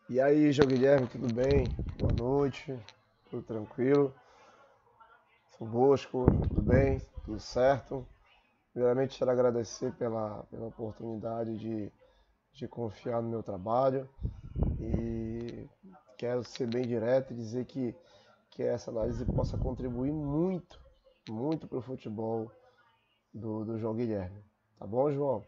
E aí, João Guilherme, tudo bem? Boa noite, tudo tranquilo? Sou Bosco, tudo bem? Tudo certo? Primeiramente, quero agradecer pela oportunidade de confiar no meu trabalho e quero ser bem direto e dizer que essa análise possa contribuir muito, muito para o futebol do João Guilherme. Tá bom, João?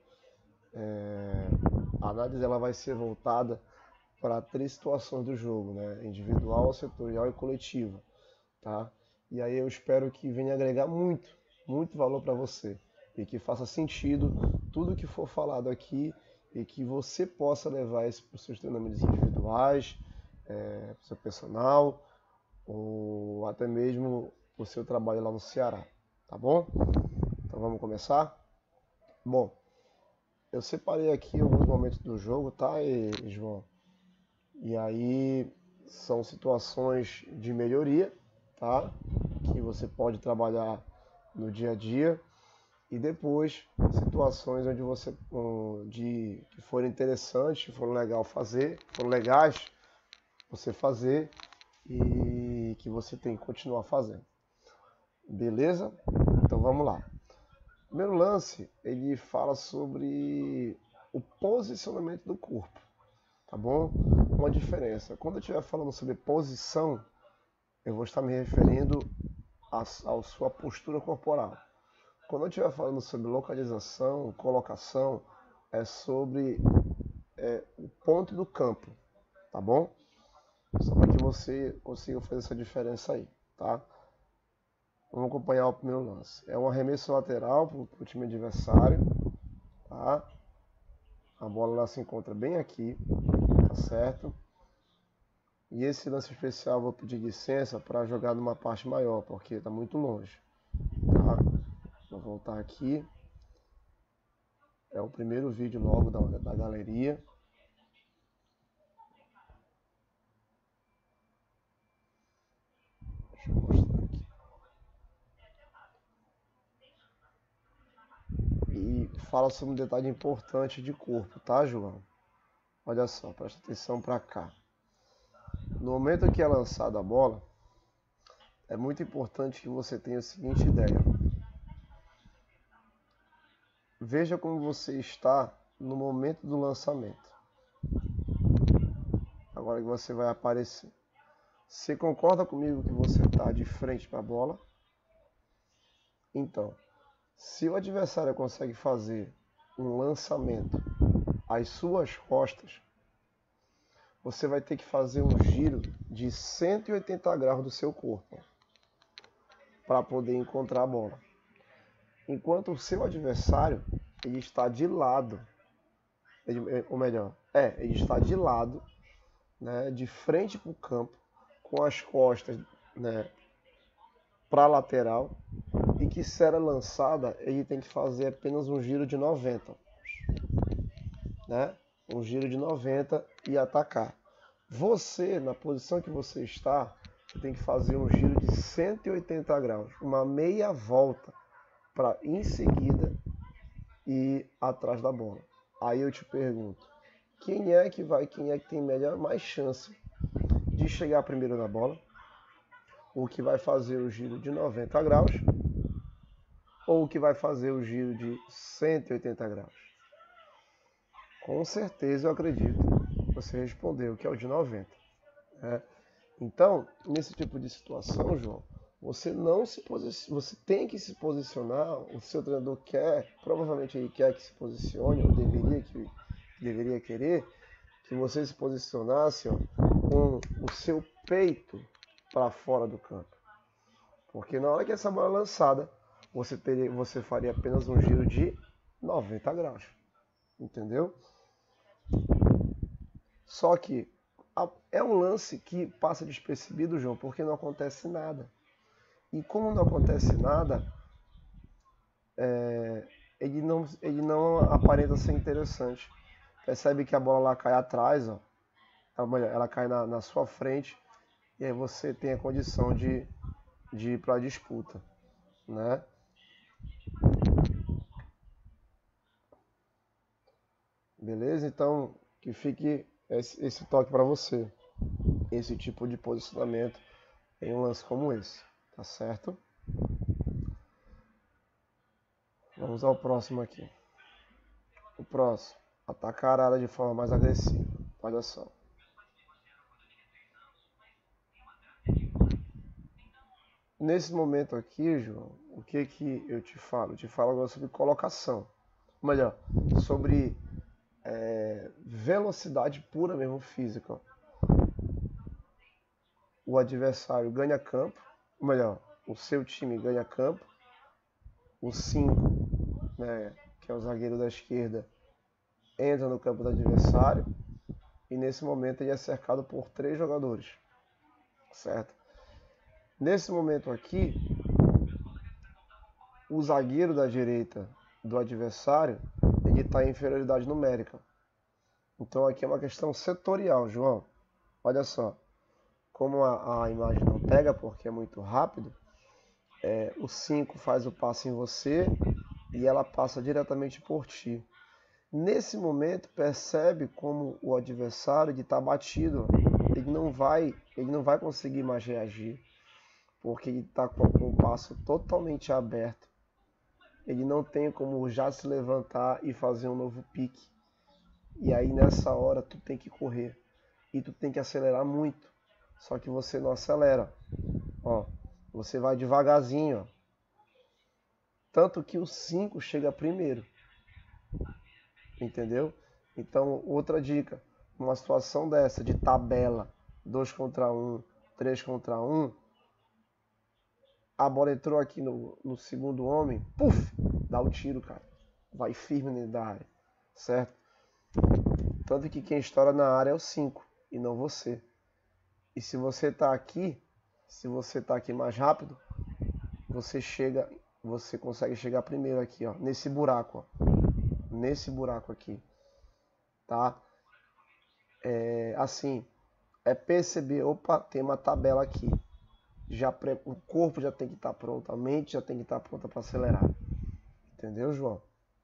A análise ela vai ser voltada para três situações do jogo, né? Individual, setorial e coletiva, tá? E aí eu espero que venha agregar muito, muito valor para você e que faça sentido tudo que for falado aqui e que você possa levar isso para os seus treinamentos individuais, para o seu personal ou até mesmo para o seu trabalho lá no Ceará, tá bom? Então vamos começar? Bom, eu separei aqui alguns momentos do jogo, tá, João? E aí são situações de melhoria, tá? Que você pode trabalhar no dia a dia e depois situações onde que foram interessantes, que foram legal fazer, foram legais você fazer e que você tem que continuar fazendo. Beleza? Então vamos lá. O primeiro lance, ele fala sobre o posicionamento do corpo, tá bom? Uma diferença. Quando eu estiver falando sobre posição, eu vou estar me referindo à sua postura corporal. Quando eu estiver falando sobre localização, colocação, é sobre o ponto do campo, tá bom? Só para que você consiga fazer essa diferença aí, tá? Vamos acompanhar o primeiro lance. É um arremesso lateral para o time adversário, tá? A bola lá se encontra bem aqui, tá certo? E esse lance especial eu vou pedir licença para jogar numa parte maior, porque está muito longe, tá? Vou voltar aqui. É o primeiro vídeo logo da galeria. Deixa eu mostrar aqui. E fala sobre um detalhe importante de corpo, tá, João? Olha só, presta atenção para cá. No momento que é lançada a bola, é muito importante que você tenha a seguinte ideia. Veja como você está no momento do lançamento. Agora que você vai aparecer. Você concorda comigo que você está de frente para a bola? Então, se o adversário consegue fazer um lançamento às suas costas, você vai ter que fazer um giro de 180 graus do seu corpo para poder encontrar a bola. Enquanto o seu adversário ele está de lado, ou melhor, ele está de lado, né, de frente para o campo, com as costas, né, para a lateral, e que se era lançada, ele tem que fazer apenas um giro de 90, né? Um giro de 90 e atacar. Você, na posição que você está, tem que fazer um giro de 180 graus, uma meia volta, para em seguida ir atrás da bola. Aí eu te pergunto, quem é que tem mais chance de chegar primeiro na bola? O que vai fazer o giro de 90 graus ou o que vai fazer o giro de 180 graus? Com certeza eu acredito que você respondeu que é o de 90. Né? Então, nesse tipo de situação, João, você tem que se posicionar, o seu treinador provavelmente ele quer que se posicione, ou deveria querer, que você se posicionasse com o seu peito para fora do campo. Porque na hora que essa bola é lançada, você faria apenas um giro de 90 graus. Entendeu? Só que é um lance que passa despercebido, João, porque não acontece nada. E como não acontece nada, ele não aparenta ser interessante. Percebe que a bola lá cai atrás, ó. Ela cai na sua frente, e aí você tem a condição de ir para a disputa, né? Beleza? Então, que fique esse toque para você, esse tipo de posicionamento em um lance como esse, tá certo? Vamos ao próximo aqui. O próximo, atacar a área de forma mais agressiva. Olha só. Nesse momento aqui, João, o que que eu te falo? Eu te falo agora sobre colocação. Ou melhor, sobre velocidade pura mesmo física. O adversário ganha campo, ou melhor, o seu time ganha campo. O 5, né, que é o zagueiro da esquerda, entra no campo do adversário. E nesse momento ele é cercado por 3 jogadores. Certo? Nesse momento aqui, o zagueiro da direita do adversário, ele está em inferioridade numérica. Então aqui é uma questão setorial, João. Olha só, como a imagem não pega porque é muito rápido, o 5 faz o passe em você e ela passa diretamente por ti. Nesse momento, percebe como o adversário está batido. Ele não vai conseguir mais reagir, porque ele está com o passo totalmente aberto. Ele não tem como já se levantar e fazer um novo pique. E aí nessa hora tu tem que correr e tu tem que acelerar muito. Só que você não acelera. Ó, você vai devagarzinho, ó. Tanto que o 5 chega primeiro. Entendeu? Então, outra dica, uma situação dessa de tabela, 2 contra 1, 3 contra 1, a bola entrou aqui no segundo homem, puf, dá o tiro, cara. Vai firme dentro da área, certo? Tanto que quem estoura na área é o 5 e não você. E se você está aqui, mais rápido, você consegue chegar primeiro aqui, ó, nesse buraco, ó. Nesse buraco aqui, tá? Assim, perceber, opa, tem uma tabela aqui. O corpo já tem que estar pronto, a mente já tem que estar pronta para acelerar. Entendeu, João?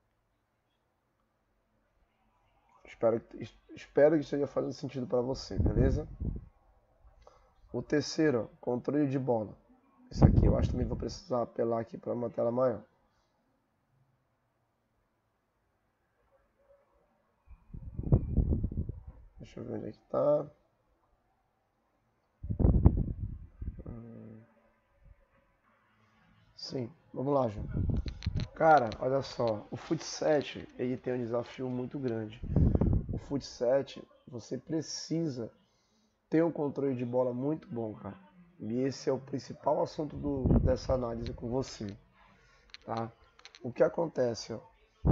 Espero que esteja fazendo sentido para você, beleza? O terceiro, controle de bola. Esse aqui eu acho que também vou precisar apelar aqui para uma tela maior. Deixa eu ver onde é que tá. Sim, vamos lá, João. Cara, olha só, o Fut 7 ele tem um desafio muito grande. O Fut 7, você precisa ter um controle de bola muito bom, cara. E esse é o principal assunto dessa análise com você, tá? O que acontece, ó,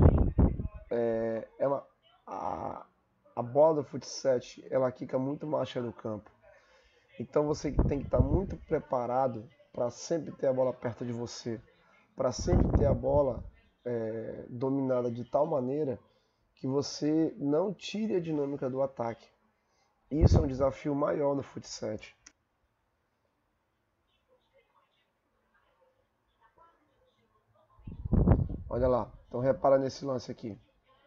a bola do Fut 7, ela quica muito marcha no campo. Então você tem que estar muito preparado para sempre ter a bola perto de você, para sempre ter a bola dominada de tal maneira que você não tire a dinâmica do ataque. Isso é um desafio maior no Fut 7. Olha lá, então repara nesse lance aqui.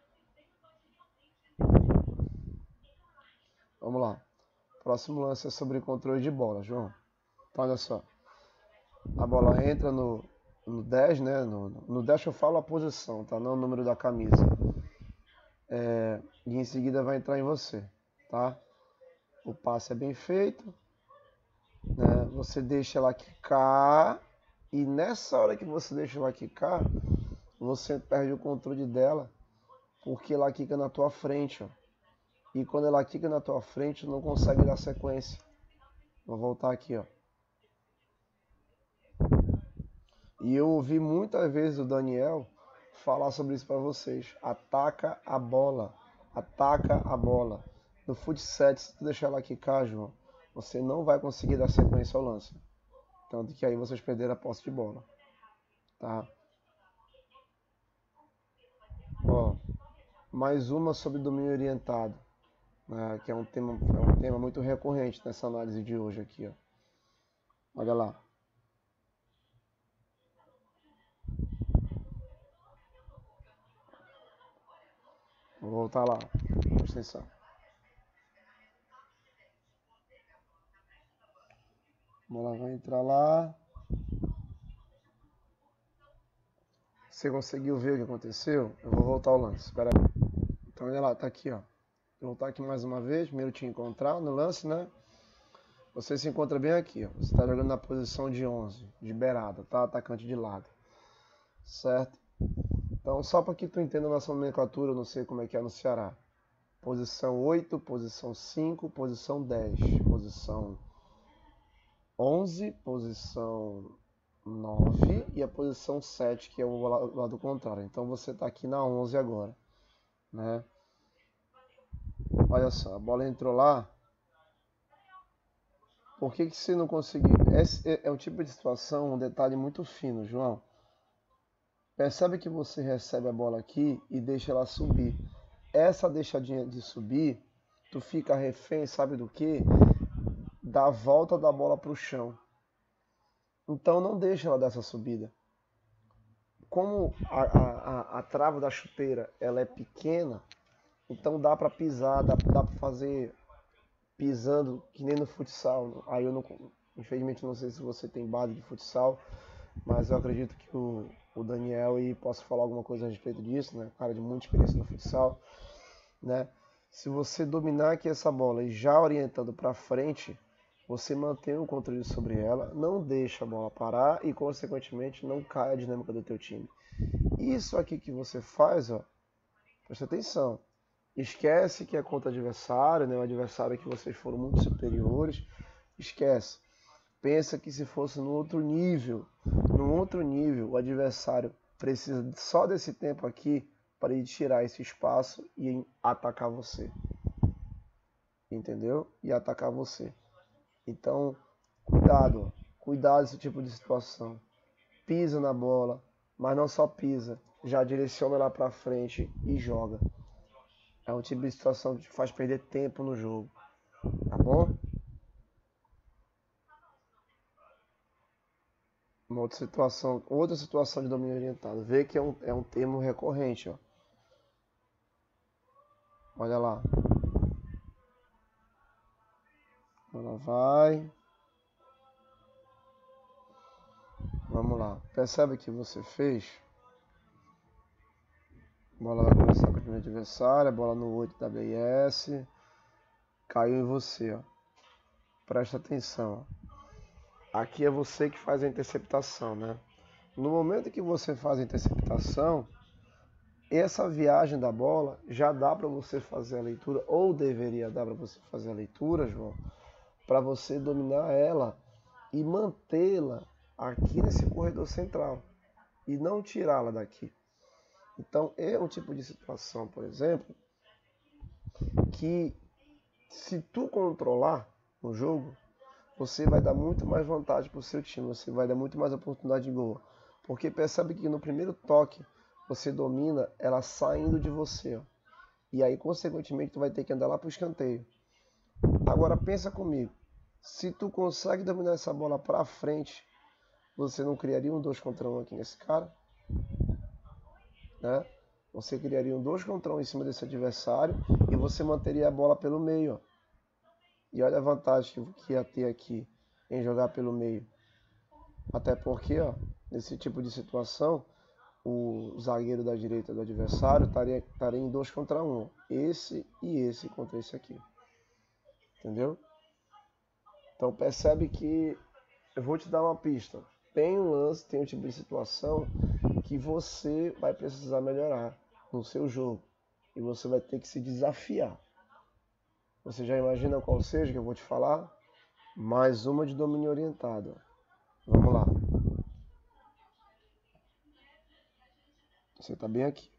Vamos lá. Próximo lance é sobre controle de bola, João. Então, olha só. A bola entra no 10, né? No 10 eu falo a posição, tá? Não o número da camisa. E em seguida vai entrar em você, tá? O passe é bem feito, né? Você deixa ela quicar e nessa hora que você deixa ela quicar, você perde o controle dela porque ela quica na tua frente, ó. E quando ela quica na tua frente, não consegue dar sequência. Vou voltar aqui, ó. E eu ouvi muitas vezes o Daniel falar sobre isso para vocês. Ataca a bola. Ataca a bola. No Fut 7, se tu deixar ela quicar, João, você não vai conseguir dar sequência ao lance. Tanto que aí vocês perderam a posse de bola. Tá? Ó, mais uma sobre domínio orientado, né, que é um tema muito recorrente nessa análise de hoje aqui. Ó. Olha lá. Vou voltar lá. Presta atenção. A bola vai entrar lá. Você conseguiu ver o que aconteceu? Eu vou voltar ao lance. Espera aí. Então olha lá, tá aqui, ó. Vou voltar aqui mais uma vez. Primeiro te encontrar no lance, né? Você se encontra bem aqui, ó. Você está jogando na posição de 11, de beirada, tá? Atacante de lado. Certo? Então, só para que tu entenda a nossa nomenclatura, eu não sei como é que é no Ceará. Posição 8, posição 5, posição 10, posição 11, posição 9 e a posição 7, que é o lado contrário. Então você está aqui na 11 agora, né? Olha só, a bola entrou lá. Por que você não conseguiu? Esse é um tipo de situação, um detalhe muito fino, João. Percebe que você recebe a bola aqui e deixa ela subir. Essa deixadinha de subir, tu fica refém, sabe do que? Da volta da bola para o chão. Então não deixa ela dar essa subida. Como a trava da chuteira ela é pequena, então dá para pisar, dá para fazer pisando que nem no futsal. Aí eu não, infelizmente não sei se você tem base de futsal, mas eu acredito que o Daniel e posso falar alguma coisa a respeito disso, né? Cara de muita experiência no futsal, né? Se você dominar aqui essa bola e já orientando para frente, você mantém o controle sobre ela, não deixa a bola parar e consequentemente não cai a dinâmica do teu time. Isso aqui que você faz, ó, presta atenção. Esquece que é contra o adversário, né? O adversário que vocês foram muito superiores. Esquece. Pensa que se fosse no outro nível, o adversário precisa só desse tempo aqui para ele tirar esse espaço e atacar você. Entendeu? E atacar você. Então, cuidado, cuidado desse tipo de situação. Pisa na bola, mas não só pisa, já direciona lá para frente e joga. É um tipo de situação que te faz perder tempo no jogo, tá bom? Uma outra situação de domínio orientado. Vê que é um termo recorrente, ó. Olha lá. Ela vai. Vamos lá. Percebe o que você fez? A bola vai começar com o time adversário. A bola no 8 da BS. Caiu em você, ó. Presta atenção. Aqui é você que faz a interceptação, né? No momento que você faz a interceptação, essa viagem da bola já dá para você fazer a leitura, ou deveria dar para você fazer a leitura, João, para você dominar ela e mantê-la aqui nesse corredor central e não tirá-la daqui. Então é um tipo de situação, por exemplo, que se tu controlar no jogo, você vai dar muito mais vantagem para o seu time, você vai dar muito mais oportunidade de gol. Porque percebe que no primeiro toque você domina ela saindo de você, ó. E aí consequentemente tu vai ter que andar lá para o escanteio. Agora pensa comigo, se tu consegue dominar essa bola para frente, você não criaria um 2 contra 1 aqui nesse cara? Né? Você criaria um 2 contra 1 em cima desse adversário e você manteria a bola pelo meio, ó. E olha a vantagem que ia ter aqui em jogar pelo meio. Até porque, ó, nesse tipo de situação, o zagueiro da direita do adversário estaria em 2 contra 1. Esse e esse contra esse aqui. Entendeu? Então percebe que eu vou te dar uma pista. Tem um lance, tem um tipo de situação que você vai precisar melhorar no seu jogo. E você vai ter que se desafiar. Você já imagina qual seja que eu vou te falar? Mais uma de domínio orientado. Vamos lá. Você está bem aqui.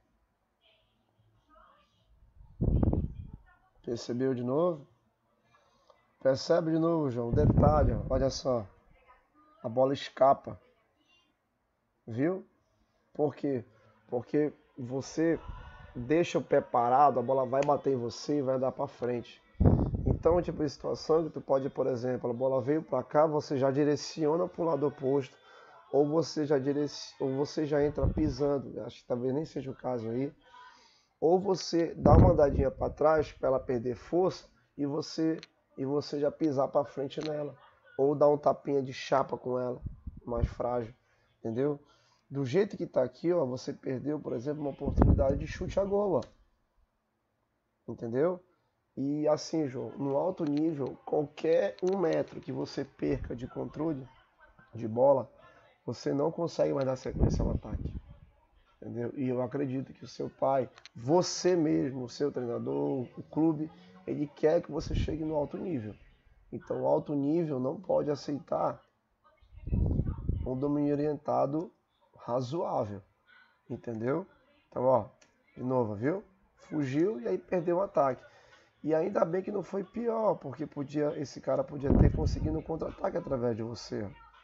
Percebeu de novo? Percebe de novo, João. Detalhe, ó. Olha só. A bola escapa. Viu? Por quê? Porque você deixa o pé parado, a bola vai bater em você e vai andar para frente. Então, tipo de situação que tu pode, por exemplo, a bola veio para cá, você já direciona para o lado oposto, ou você já entra pisando, acho que talvez nem seja o caso aí, ou você dá uma andadinha para trás para ela perder força e você já pisar para frente nela, ou dar um tapinha de chapa com ela, mais frágil, entendeu? Do jeito que tá aqui, ó, você perdeu, por exemplo, uma oportunidade de chute a gol, ó, entendeu? E assim, João, no alto nível, qualquer 1 metro que você perca de controle de bola, você não consegue mais dar sequência ao ataque. Entendeu? E eu acredito que o seu pai, você mesmo, o seu treinador, o clube, ele quer que você chegue no alto nível. Então, o alto nível não pode aceitar um domínio orientado razoável. Entendeu? Então, ó, de novo, viu? Fugiu e aí perdeu o ataque. E ainda bem que não foi pior, porque esse cara podia ter conseguido um contra-ataque através de você.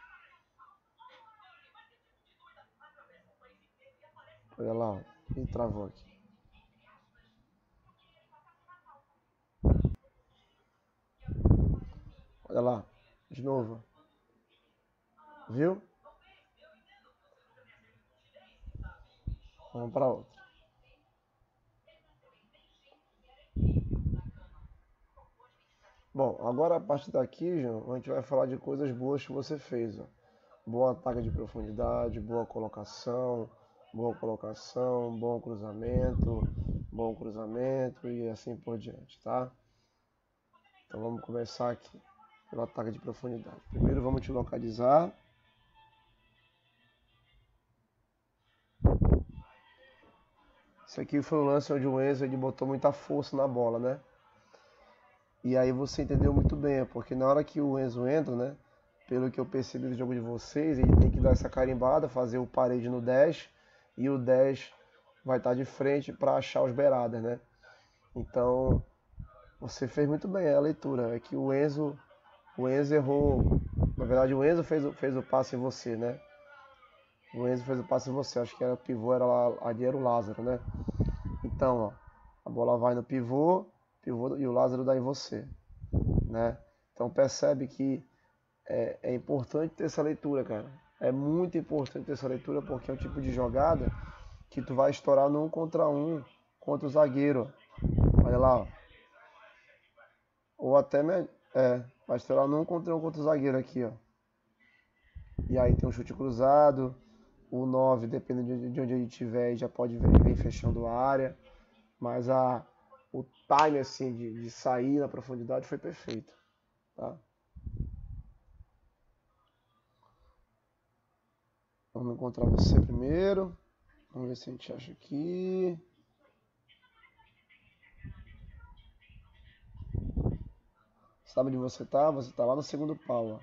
Olha lá, ó. E travou aqui. Olha lá, de novo. Viu? Vamos para outra. Bom, agora a partir daqui, João, a gente vai falar de coisas boas que você fez. Ó. Bom ataque de profundidade, bom cruzamento e assim por diante, tá? Então vamos começar aqui pelo ataque de profundidade. Primeiro vamos te localizar. Esse aqui foi um lance onde o Enzo ele botou muita força na bola, né? E aí você entendeu muito bem, porque na hora que o Enzo entra, né? Pelo que eu percebi do jogo de vocês, ele tem que dar essa carimbada, fazer o parede no 10 e o 10 vai estar de frente para achar os beiradas, né? Então, você fez muito bem a leitura. É que o Enzo errou. Na verdade, o Enzo fez o passe em você, né? O Enzo fez o passe em você. Acho que era o pivô, ali era o Lázaro, né? Então, ó, a bola vai no pivô e o Lázaro dá em você, né? Então percebe que é importante ter essa leitura, cara. É muito importante ter essa leitura porque é o tipo de jogada que tu vai estourar no 1 contra 1 contra o zagueiro. Olha lá, ó. Ou até vai estourar no 1 contra 1 contra o zagueiro aqui, ó. E aí tem um chute cruzado, o 9, dependendo de onde ele estiver, já pode vir fechando a área. Mas o time assim, de sair na profundidade foi perfeito. Tá? Vamos encontrar você primeiro. Vamos ver se a gente acha aqui. Sabe onde você tá? Você tá lá no segundo pau. Ó.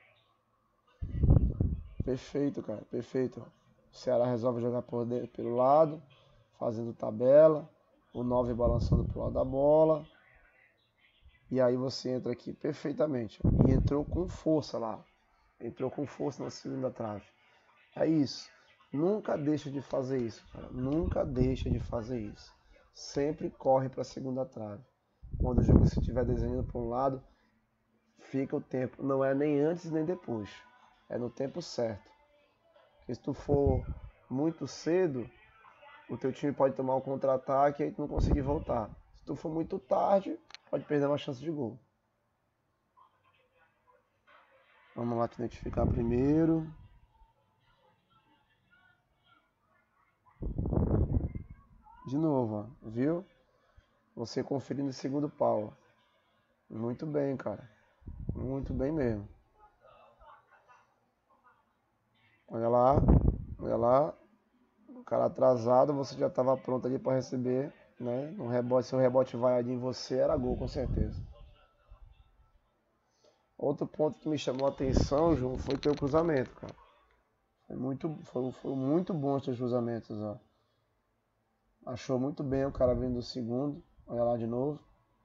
Perfeito, cara. Perfeito. O Ceará resolve jogar pelo lado, fazendo tabela. O 9 balançando pro lado da bola. E aí você entra aqui perfeitamente. Ó. E entrou com força lá. Entrou com força na segunda trave. É isso. Nunca deixa de fazer isso, cara. Nunca deixa de fazer isso. Sempre corre para a segunda trave. Quando o jogo estiver desenhando para um lado, fica o tempo. Não é nem antes nem depois. É no tempo certo. Porque se tu for muito cedo, o teu time pode tomar um contra-ataque e aí tu não conseguir voltar. Se tu for muito tarde, pode perder uma chance de gol. Vamos lá te identificar primeiro. De novo, ó, viu? Você conferindo o segundo pau. Muito bem, cara. Muito bem mesmo. Olha lá, olha lá. O cara atrasado, você já estava pronto ali para receber, né? No rebote, se o rebote vai ali em você, era gol com certeza. Outro ponto que me chamou a atenção, João, foi teu cruzamento, cara. Foi muito bom os teus cruzamentos, ó. Achou muito bem o cara vindo do segundo. Olha lá de novo.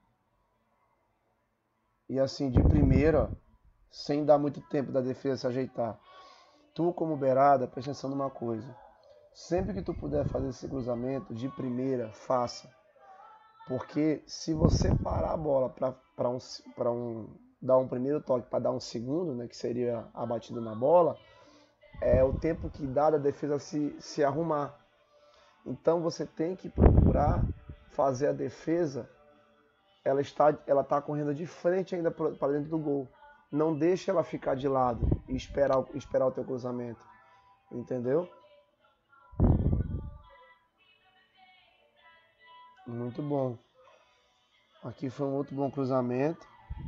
E assim, de primeira, sem dar muito tempo da defesa se ajeitar. Tu, como beirada, presta atenção numa coisa. Sempre que tu puder fazer esse cruzamento, de primeira, faça. Porque se você parar a bola para dar um primeiro toque para dar um segundo, né, que seria a batida na bola, é o tempo que dá da defesa se arrumar. Então você tem que procurar fazer a defesa, ela está correndo de frente ainda para dentro do gol. Não deixe ela ficar de lado e esperar o teu cruzamento. Entendeu? Muito bom. Aqui foi um outro bom cruzamento.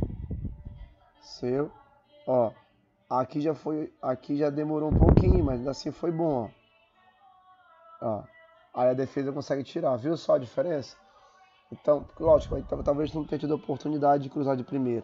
Seu. Ó. Aqui já demorou um pouquinho, mas assim foi bom, ó. Aí a defesa consegue tirar, viu só a diferença? Então, lógico, talvez não tenha tido a oportunidade de cruzar de primeiro.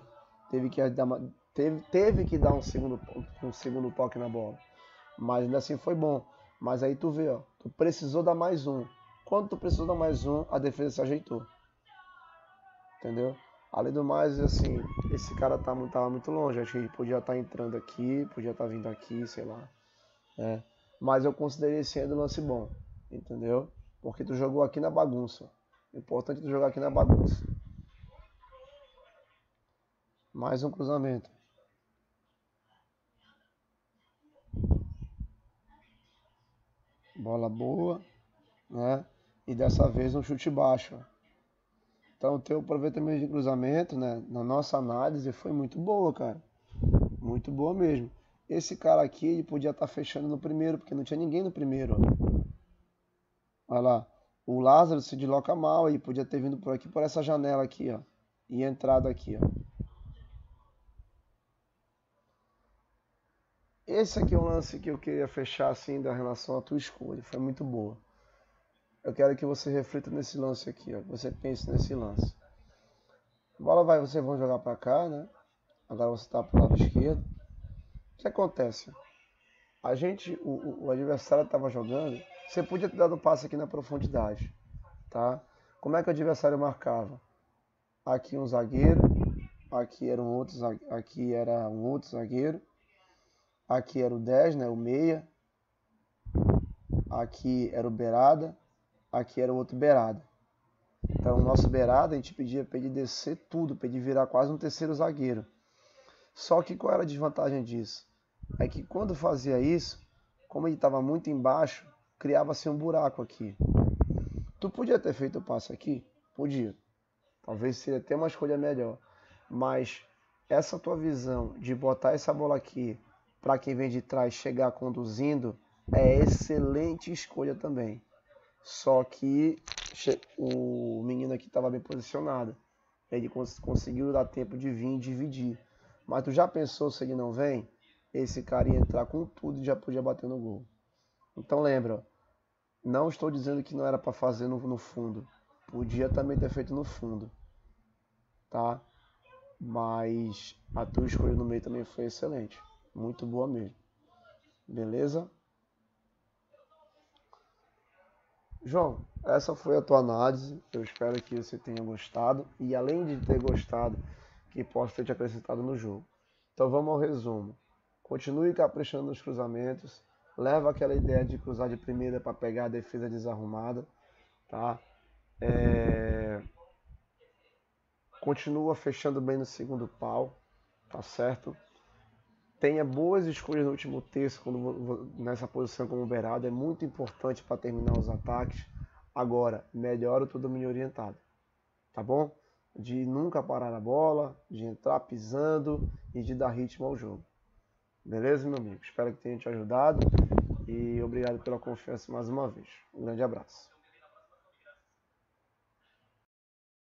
Teve que dar um segundo toque na bola. Mas ainda assim foi bom. Mas aí tu vê, ó, tu precisou dar mais um. Quando tu precisou dar mais um, a defesa se ajeitou. Entendeu? Além do mais, assim, esse cara tava muito longe. Acho que ele podia estar entrando aqui, podia estar vindo aqui, sei lá. É. Mas eu considerei esse ainda um lance bom. Entendeu? Porque tu jogou aqui na bagunça. O importante é tu jogar aqui na bagunça. Mais um cruzamento. Bola boa, né? E dessa vez um chute baixo. Então o teu aproveitamento de cruzamento, né? Na nossa análise foi muito boa, cara. Muito boa mesmo. Esse cara aqui ele podia estar fechando no primeiro, porque não tinha ninguém no primeiro. Ó. Olha lá. O Lázaro se desloca mal, ele podia ter vindo por aqui, por essa janela aqui, ó. E entrado aqui, ó. Esse aqui é um lance que eu queria fechar assim da relação à tua escolha. Foi muito boa. Eu quero que você reflita nesse lance aqui, ó. Que você pense nesse lance. A bola vai, vocês vão jogar para cá, né? Agora você está para o lado esquerdo. O que acontece? O adversário estava jogando. Você podia ter dado um passe aqui na profundidade, tá? Como é que o adversário marcava? Aqui um zagueiro, aqui era um outro zagueiro, aqui era o 10, né? O meia. Aqui era o beirada, aqui era o outro beirada. Então o nosso beirada a gente pedia para ele descer tudo, para ele virar quase um terceiro zagueiro. Só que qual era a desvantagem disso? É que quando fazia isso, como ele estava muito embaixo, criava-se um buraco aqui. Tu podia ter feito o passe aqui? Podia. Talvez seria até uma escolha melhor. Mas essa tua visão de botar essa bola aqui para quem vem de trás chegar conduzindo é excelente escolha também. Só que o menino aqui estava bem posicionado. Ele conseguiu dar tempo de vir e dividir. Mas tu já pensou se ele não vem? Esse cara ia entrar com tudo e já podia bater no gol. Então lembra, não estou dizendo que não era para fazer no fundo. Podia também ter feito no fundo. Tá? Mas a tua escolha no meio também foi excelente. Muito boa mesmo. Beleza? João, essa foi a tua análise. Eu espero que você tenha gostado. E além de ter gostado, que possa ter te acrescentado no jogo. Então vamos ao resumo. Continue caprichando nos cruzamentos. Leva aquela ideia de cruzar de primeira para pegar a defesa desarrumada. Tá? Continua fechando bem no segundo pau. Tá certo? Tenha boas escolhas no último terço nessa posição como beirado. É muito importante para terminar os ataques. Agora, melhora o teu domínio orientado. Tá bom? De nunca parar a bola, de entrar pisando e de dar ritmo ao jogo. Beleza, meu amigo? Espero que tenha te ajudado e obrigado pela confiança mais uma vez. Um grande abraço.